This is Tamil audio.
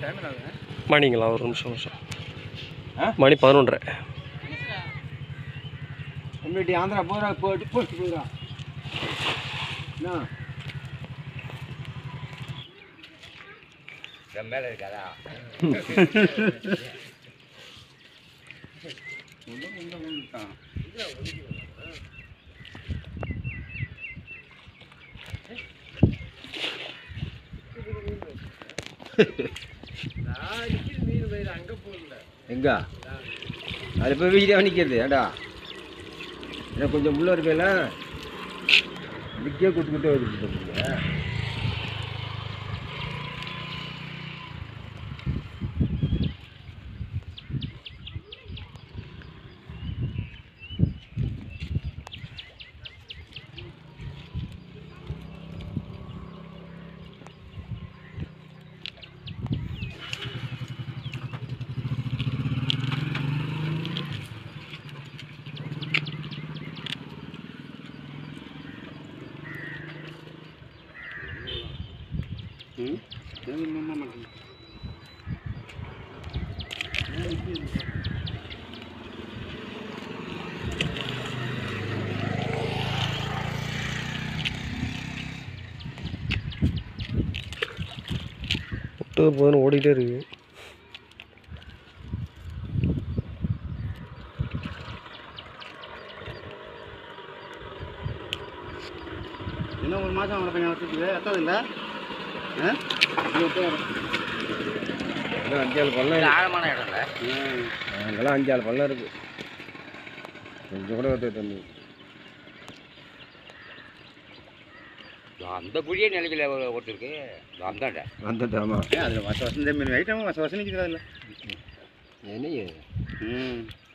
மணிங்களா ஒரு நிமிஷம் மணி 11:30 கம்யூனிட்டி ஆந்திரா போகிறா போட்டு போஸ்ட் போகிறா மேலே இருக்காதா எங்க அது போய் வீடியோ நிற்கிறது ஏடா எனக்கு கொஞ்சம் முள்ள இருக்கையில விக்கே கொடுத்துக்கிட்டே வருது போதுன்னு ஓடிட்டே இருக்கு. இன்னும் ஒரு மாதம் அவங்களை கொஞ்சம் வச்சுருக்கு எத்தாது இல்லை 5-6 பள்ளம் ஆழமான இடம் இல்லை அங்கெல்லாம் 5-6 பள்ளம் இருக்குது கொஞ்சம் கூட ஒருத்தர் தண்ணி அந்த குழியே நிலைக்கல ஒருத்தருக்கு அந்தாண்ட அந்த ஆமாம் அதில் வருஷம் வருஷம் மீன் ஐட்டம் வருஷம் வருஷம் நிற்கிறது இல்லை என்ன